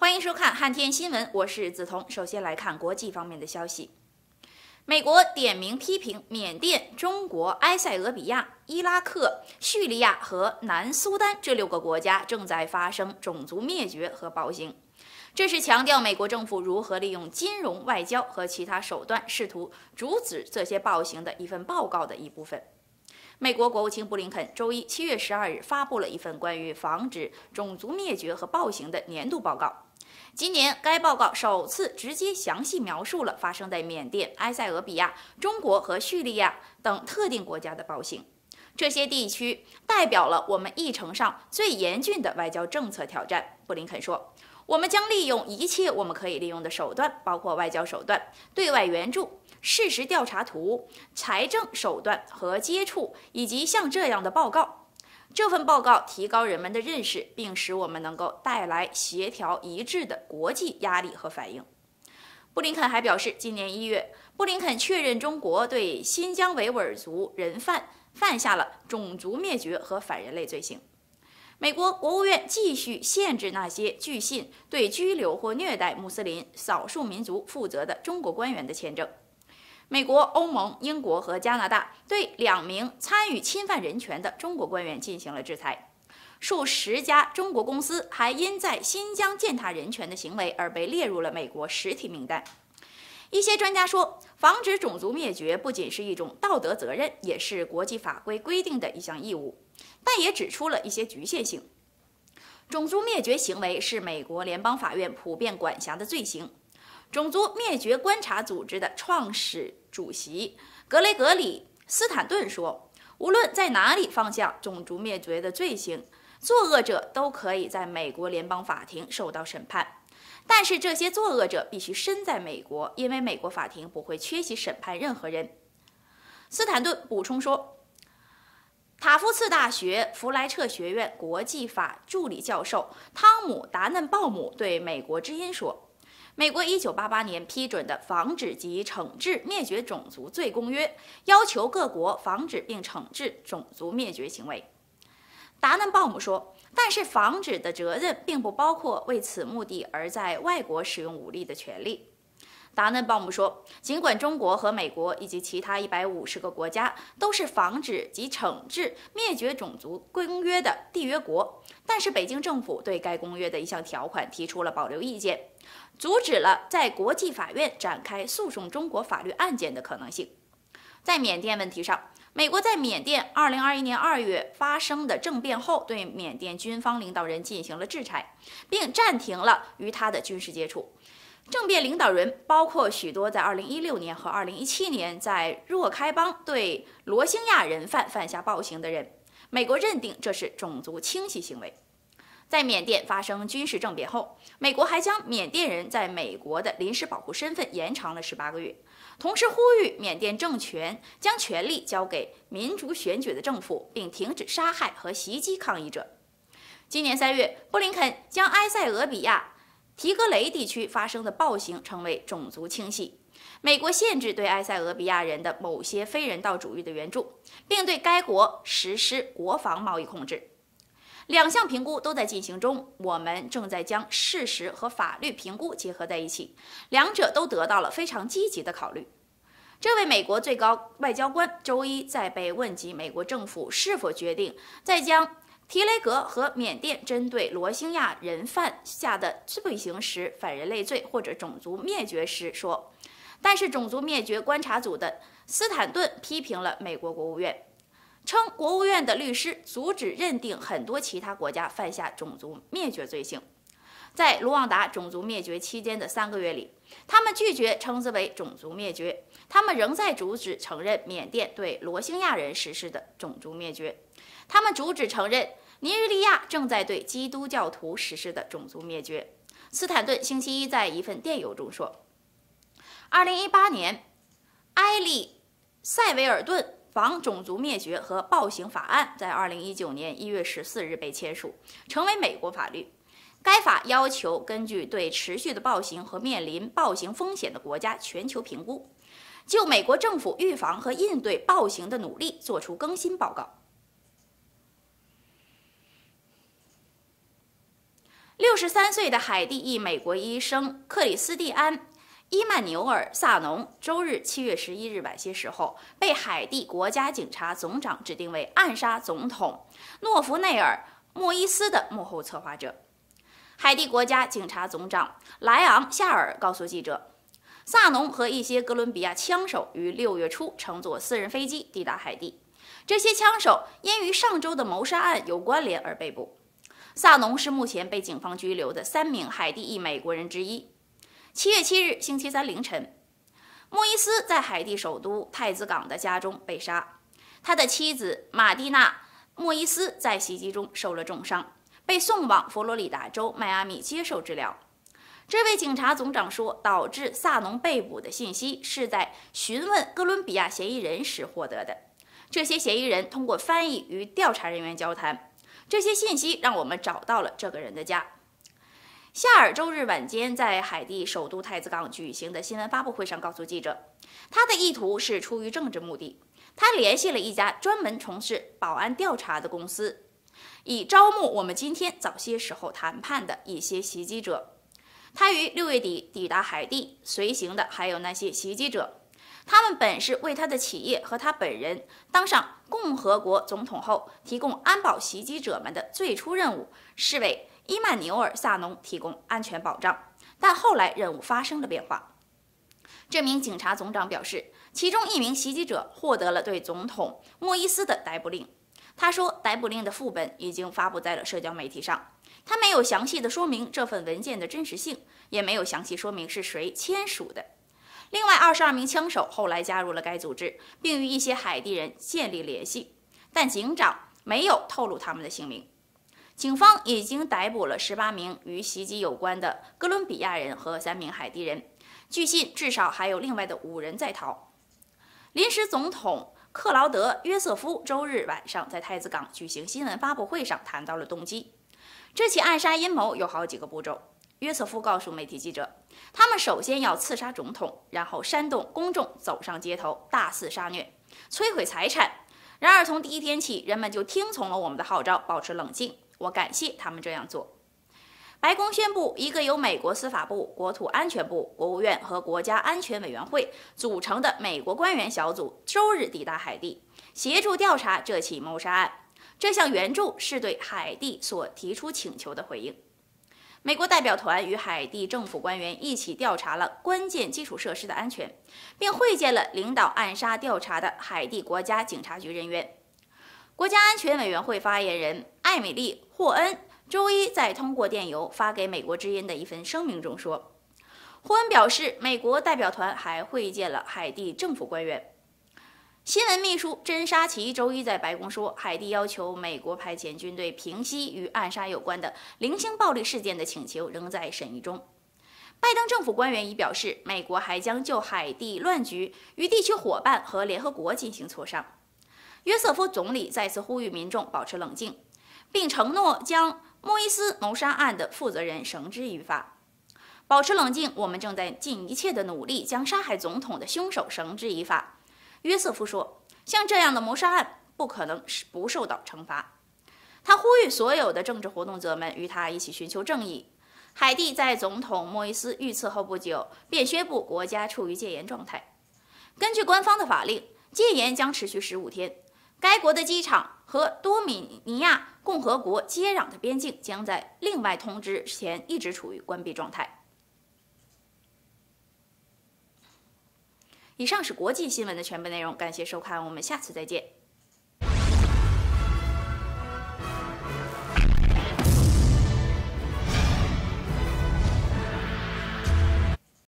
欢迎收看汉天新闻，我是梓潼。首先来看国际方面的消息。美国点名批评缅甸、中国、埃塞俄比亚、伊拉克、叙利亚和南苏丹这6个国家正在发生种族灭绝和暴行。这是强调美国政府如何利用金融、外交和其他手段试图阻止这些暴行的一份报告的一部分。美国国务卿布林肯周一7月12日发布了一份关于防止种族灭绝和暴行的年度报告。今年，该报告首次直接详细描述了发生在缅甸、埃塞俄比亚、中国和叙利亚等特定国家的暴行。这些地区代表了我们议程上最严峻的外交政策挑战，布林肯说。我们将利用一切我们可以利用的手段，包括外交手段、对外援助、事实调查图、财政手段和接触，以及像这样的报告。这份报告提高人们的认识，并使我们能够带来协调一致的国际压力和反应。布林肯还表示，今年1月，布林肯确认中国对新疆维吾尔族人犯下了种族灭绝和反人类罪行。美国国务院继续限制那些据信对拘留或虐待穆斯林少数民族负责的中国官员的签证。美国、欧盟、英国和加拿大对2名参与侵犯人权的中国官员进行了制裁。数十家中国公司还因在新疆践踏人权的行为而被列入了美国实体名单。一些专家说，防止种族灭绝不仅是一种道德责任，也是国际法规规定的一项义务，但也指出了一些局限性。种族灭绝行为是美国联邦法院普遍管辖的罪行。种族灭绝观察组织的创始主席格雷格里·斯坦顿说，无论在哪里放下种族灭绝的罪行，作恶者都可以在美国联邦法庭受到审判。但是这些作恶者必须身在美国，因为美国法庭不会缺席审判任何人。斯坦顿补充说，塔夫茨大学弗莱彻学院国际法助理教授汤姆·达嫩鲍姆对美国之音说，美国1988年批准的防止及惩治灭绝种族罪公约要求各国防止并惩治种族灭绝行为。达嫩鲍姆说，但是防止的责任并不包括为此目的而在外国使用武力的权利。达嫩鲍姆说，尽管中国和美国以及其他150个国家都是防止及惩治灭绝种族公约的缔约国，但是北京政府对该公约的一项条款提出了保留意见，阻止了在国际法院展开诉讼中国法律案件的可能性。在缅甸问题上，美国在缅甸2021年2月发生的政变后，对缅甸军方领导人进行了制裁，并暂停了与他的军事接触。政变领导人包括许多在2016年和2017年在若开邦对罗兴亚人犯下暴行的人。美国认定这是种族清洗行为。在缅甸发生军事政变后，美国还将缅甸人在美国的临时保护身份延长了18个月，同时呼吁缅甸政权将权力交给民主选举的政府，并停止杀害和袭击抗议者。今年3月，布林肯将埃塞俄比亚提格雷地区发生的暴行称为种族清洗。美国限制对埃塞俄比亚人的某些非人道主义的援助，并对该国实施国防贸易控制。2项评估都在进行中，我们正在将事实和法律评估结合在一起，两者都得到了非常积极的考虑。这位美国最高外交官周一在被问及美国政府是否决定再将提雷格和缅甸针对罗兴亚人犯下的罪行时反人类罪或者种族灭绝时说，但是种族灭绝观察组的斯坦顿批评了美国国务院，称国务院的律师阻止认定很多其他国家犯下种族灭绝罪行。在卢旺达种族灭绝期间的3个月里，他们拒绝称之为种族灭绝，他们仍在阻止承认缅甸对罗兴亚人实施的种族灭绝，他们阻止承认尼日利亚正在对基督教徒实施的种族灭绝。斯坦顿星期一在一份电邮中说，2018年埃利塞维尔顿防种族灭绝和暴行法案在2019年1月14日被签署，成为美国法律。该法要求根据对持续的暴行和面临暴行风险的国家全球评估，就美国政府预防和应对暴行的努力作出更新报告。 63岁的海地裔美国医生克里斯蒂安·伊曼纽尔·萨农周日7月11日晚些时候被海地国家警察总长指定为暗杀总统诺弗内尔·莫伊斯的幕后策划者。海地国家警察总长莱昂·夏尔告诉记者，萨农和一些哥伦比亚枪手于6月初乘坐私人飞机抵达海地，这些枪手因与上周的谋杀案有关联而被捕。萨农是目前被警方拘留的3名海地裔美国人之一。7月7日星期三凌晨，莫伊斯在海地首都太子港的家中被杀，他的妻子马蒂娜·莫伊斯在袭击中受了重伤，被送往佛罗里达州迈阿密接受治疗。这位警察总长说，导致萨农被捕的信息是在询问哥伦比亚嫌疑人时获得的。这些嫌疑人通过翻译与调查人员交谈，这些信息让我们找到了这个人的家。夏尔周日晚间在海地首都太子港举行的新闻发布会上告诉记者，他的意图是出于政治目的。他联系了一家专门从事保安调查的公司，以招募我们今天早些时候谈判的一些袭击者。他于6月底抵达海地，随行的还有那些袭击者。他们本是为他的企业和他本人当上共和国总统后提供安保袭击者们的最初任务，是为伊曼纽尔·萨农提供安全保障，但后来任务发生了变化。这名警察总长表示，其中一名袭击者获得了对总统莫伊斯的逮捕令。他说，逮捕令的副本已经发布在了社交媒体上。他没有详细的说明这份文件的真实性，也没有详细说明是谁签署的。另外22名枪手后来加入了该组织，并与一些海地人建立联系，但警长没有透露他们的姓名。警方已经逮捕了18名与袭击有关的哥伦比亚人和3名海地人，据信至少还有另外的5人在逃。临时总统克劳德·约瑟夫周日晚上在太子港举行新闻发布会上谈到了动机。这起暗杀阴谋有好几个步骤。约瑟夫告诉媒体记者，他们首先要刺杀总统，然后煽动公众走上街头，大肆杀虐，摧毁财产。然而从第一天起，人们就听从了我们的号召，保持冷静。我感谢他们这样做。白宫宣布，一个由美国司法部、国土安全部、国务院和国家安全委员会组成的美国官员小组周日抵达海地，协助调查这起谋杀案。这项援助是对海地所提出请求的回应。美国代表团与海地政府官员一起调查了关键基础设施的安全，并会见了领导暗杀调查的海地国家警察局人员。国家安全委员会发言人艾米丽·霍恩周一在通过电邮发给美国之音的一份声明中说，霍恩表示，美国代表团还会见了海地政府官员。新闻秘书珍·沙奇周一在白宫说，海地要求美国派遣军队平息与暗杀有关的零星暴力事件的请求仍在审议中。拜登政府官员已表示，美国还将就海地乱局与地区伙伴和联合国进行磋商。约瑟夫总理再次呼吁民众保持冷静，并承诺将莫伊斯谋杀案的负责人绳之于法。保持冷静，我们正在尽一切的努力将杀害总统的凶手绳之以法。约瑟夫说，像这样的谋杀案不可能不受到惩罚。他呼吁所有的政治活动者们与他一起寻求正义。海地在总统莫伊斯遇刺后不久便宣布国家处于戒严状态。根据官方的法令，戒严将持续15天。该国的机场和多米尼亚共和国接壤的边境将在另外通知前一直处于关闭状态。以上是国际新闻的全部内容，感谢收看，我们下次再见。